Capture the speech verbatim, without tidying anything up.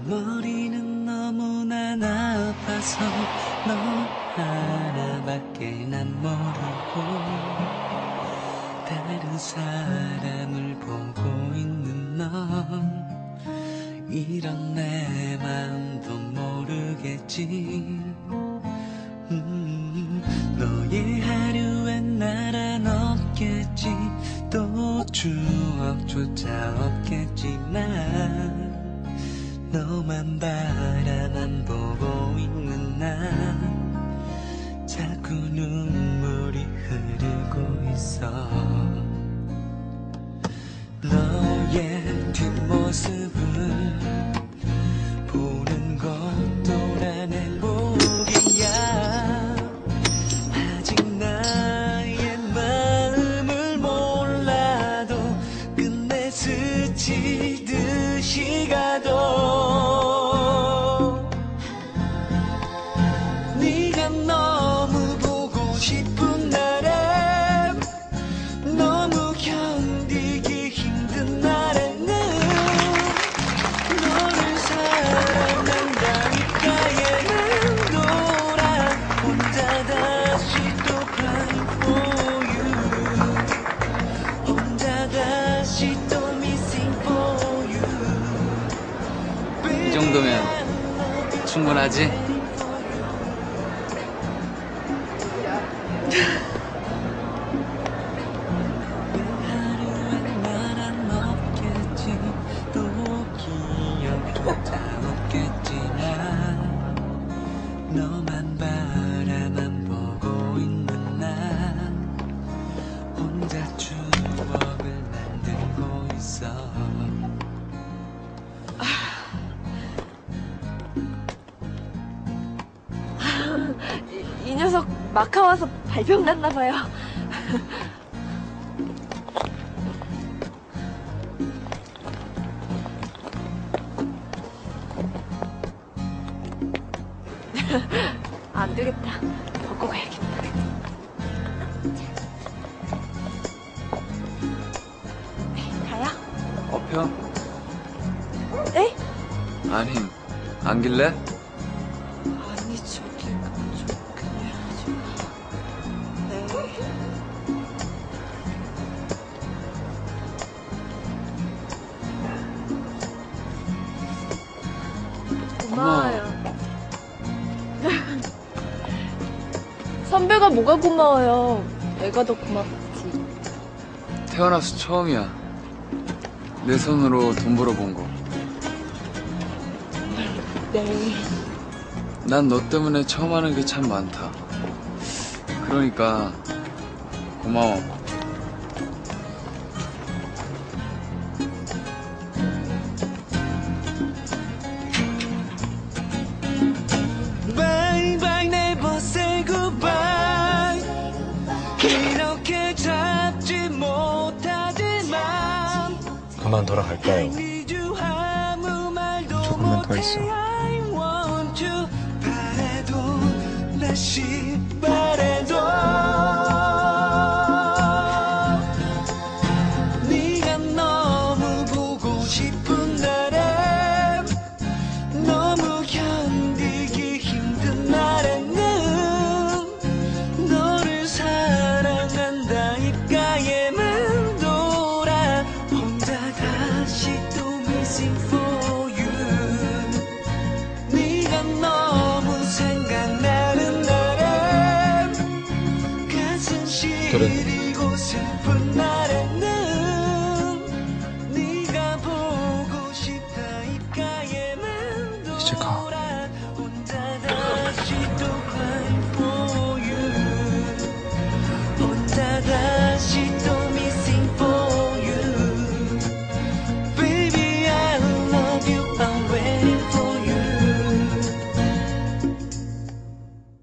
머리는 너무나 나빠서 너 하나밖에 난 모르고 다른 사람을 보고 있는 넌 이런 내 마음도 모르겠지. 음, 너의 하루엔 나란 없겠지. 또 추억조차 없겠지만 너만 바라만 보고 있는 나 자꾸 눈물이 흐르고 있어. 너의 뒷모습을 보는 것도 난 행복이야. 아직 나의 마음을 몰라도 끝내 스치듯이 가도 네가 너무 보고 싶은 날에 너무 견디기 힘든 날에는 너를 사랑한다니까 얘는 돌아 혼자 다시 또 crying for you. 혼자 다시 또 missing for you. 이 정도면 충분하지? 하루엔 나란 없겠지. 또 기억조차 없겠지만 너만 바라만 보고 있는 나 혼자 추억을 만들고 있어. 이, 이 녀석 마카 와서 발병 났나 봐요. 안 되겠다. 벗고 가야겠다. 가요? 업혀? 네? 아니, 안길래? 아니 저기 저 그냥 저 네. 고마워요. 선배가 뭐가 고마워요. 내가 더 고맙지. 태어나서 처음이야. 내 손으로 돈 벌어본 거. 네. 난 너 때문에 처음 하는 게 참 많다. 그러니까 고마워. Bye bye never say goodbye. 이렇게 잡지 못하지만 그만 돌아갈까요? 조금만 더 있어. 바래도 다시 바래도 네가 너무 보고 싶은 날에 너무 견디기 힘든 날에는 너를 사랑한다니까 얘는 돌아 혼자 다시 또 missing for you. 네가 너무 생각나는 날에 가슴 시리고 슬픈 날에는